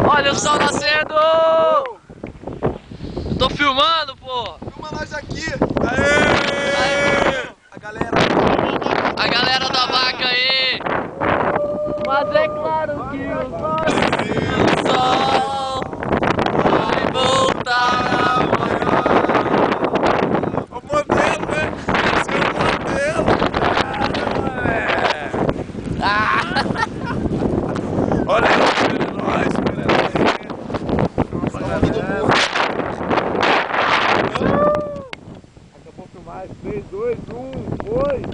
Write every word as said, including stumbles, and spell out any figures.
Olha o sol nascendo! Eu tô filmando, pô! Filma nós aqui! Aê! Aê! A galera! A galera da vaca aí! Mas é claro que o sol... O sol...